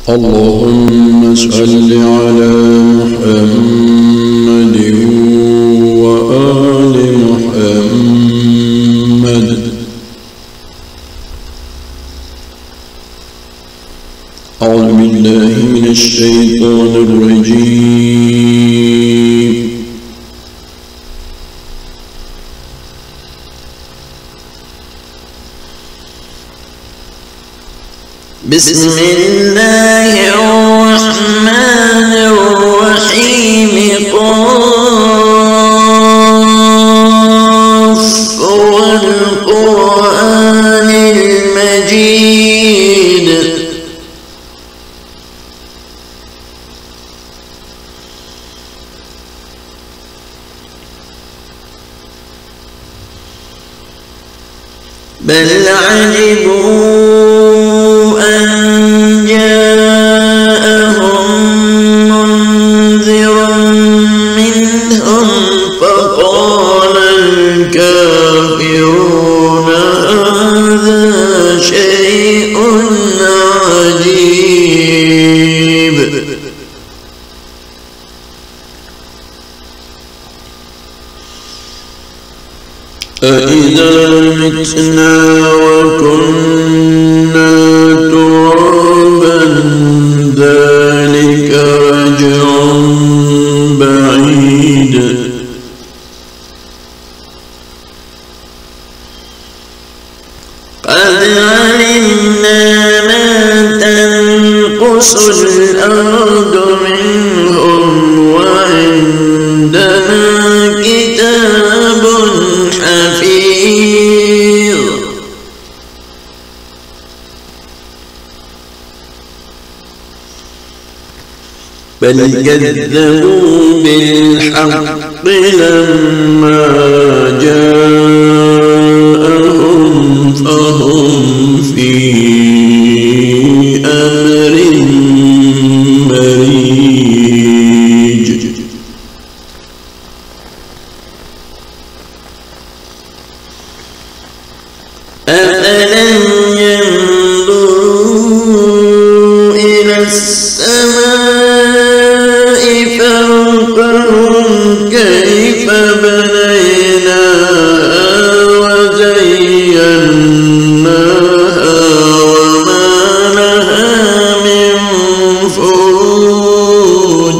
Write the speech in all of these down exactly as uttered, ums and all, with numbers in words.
اللهم صل على محمد وآل محمد. أعوذ بالله من الشيطان الرجيم. بسم الله الرحمن الرحيم. قاف والقرآن المجيد. بل عجبوا أن جاءهم منذر منهم فقال الكافرون هذا شيء عجيب. أإذا متنا وكنا ترابا ذلك رجع بعيد. قد علمنا ما تنقص الأرض منهم وعندنا كتاب حفيظ. بل كذبوا بالحق لما جاءهم فهم في أمر مريج. أفلم ينظروا إلى السماء فوقهم كيف بنيناها وزيناها وما لها من فروج.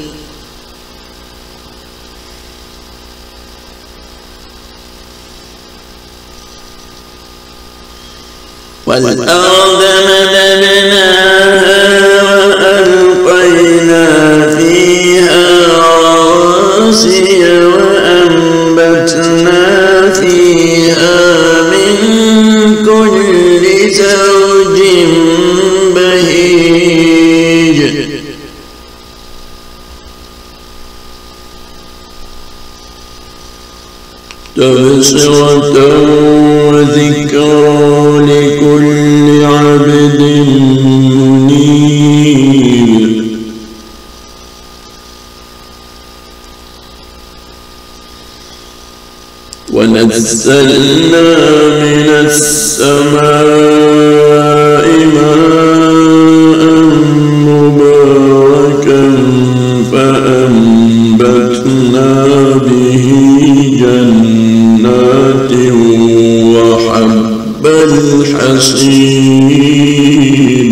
والأرض مددناها وألقينا فيها رواسي وأنبتنا فيها من كل زوج بهيج. تبصرة وذكرى لكل عبد منيب. ونزلنا من السماء ماء مباركا فأنبتنا به جنات وحب الحصيد.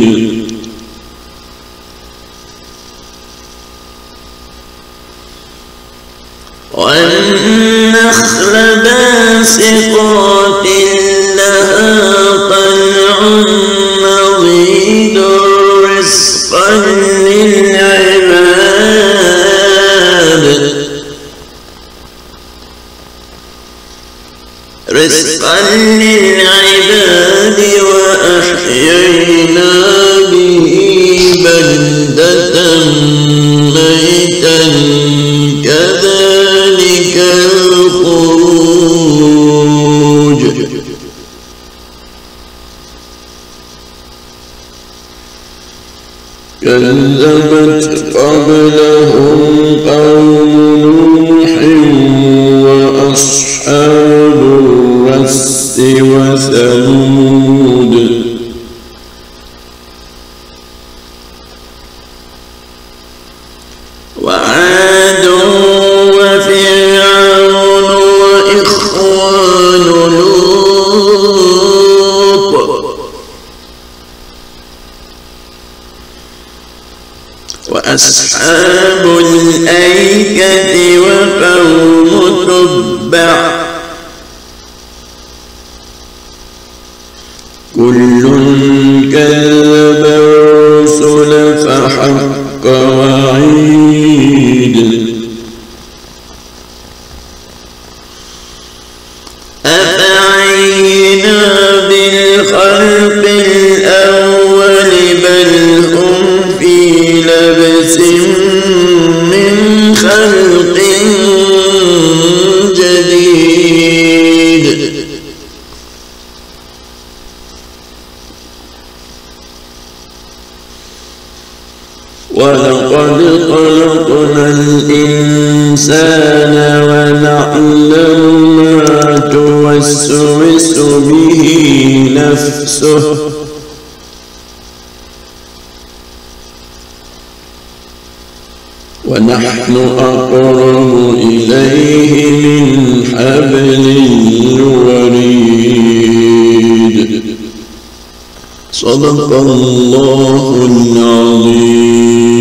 والنخل باسقات لها طلع نضيد رزقا للعباد رزقا للعباد وأحيينا به بلدة ميتا كذلك الخروج. كذبت قبلهم قوم نوح وأصحاب الرس وثمود أصحاب الأيكة وقوم تبع كل كذب الرسل فحق وعيد أفعينا بالخلق الأول بل هم في لبس من خلق جديد ولقد خلقنا الإنسان ونعلم ما توسوس به نفسه ونحن أقرب إليه من حبل الوريد. صدق الله العظيم.